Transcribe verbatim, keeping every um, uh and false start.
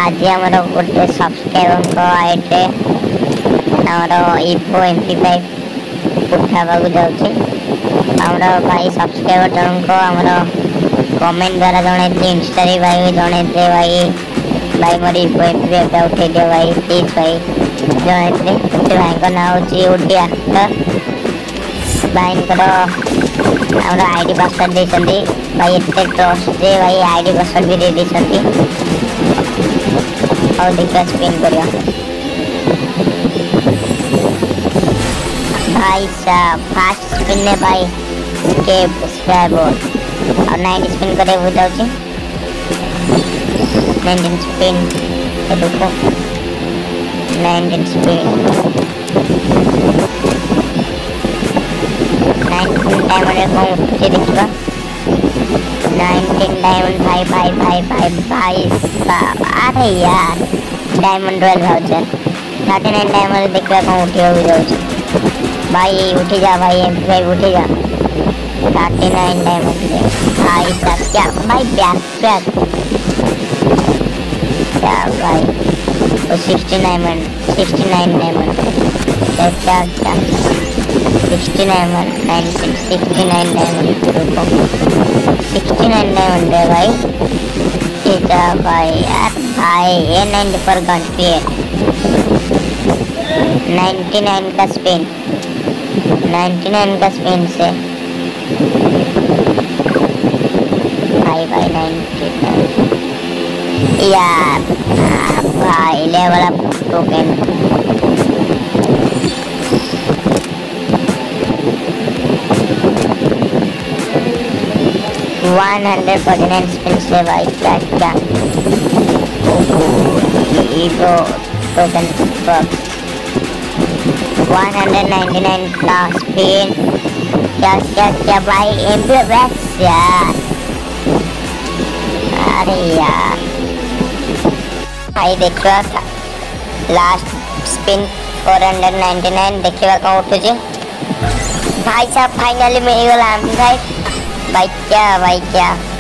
आज आमर गोटे सब्सक्राइबर आईटे आमर इपो एम पी फाइव उठावा जाऊँगी आमर भाई सब्सक्राइबर जनक आमर कमेंट द्वारा जन इंस्टा भाई जन भाई भाई मोर इपो एम पी फाइव उठे दियो भाई प्लीज भाई जन से भाई ना हूँ ओडी आक्टर भाई आमर आईडी पासवर्ड देते भाई एत ट्रस्ट जे भाई आईडी पासवर्ड भी दे देते और देखिए स्पिन करियो भाई साहब फास्ट स्पिन ने भाई के सब्सक्राइबर और नाइनटी स्पिन करे वो जाऊँ नाइनटीन स्पिन ये देखो नाइनटीन स्पिन नाइनटीन डायमंड कौन उठे देखिए नाइनटीन डायमंड भाई भाई भाई भाई भाई साहब अरे यार diamond royal voucher thirty nine diamond देखा कौन उठे हो जाऊँ भाई उठी जा भाई एम पी फाइव उठी जा थर्टी नाइन डायमंड दे भाई साहब क्या भाई बैक बैक क्या भाई तो sixty diamond sixty nine diamond क्या क्या क्या sixty diamond nineteen sixty nine diamond रुको सिक्सटी नाइन डायमंड है भाई इधर भाई यार भाई ए नाइनटी पर गन पे नाइनटी नाइन का स्पिन नाइनटी नाइन का स्पिन से भाई भाई नाइनटी नाइन यार भाई level up token one hundred forty nine spin से भाई क्या क्या ईगो token box one hundred ninety nine का स्पिन क्या क्या क्या भाई एम पी बैक्स यार अरे यार भाई देखो last spin four hundred ninety nine देखिए कौन उठुचे भाई साहब फाइनली मिल गला भाई भाई क्या भाई क्या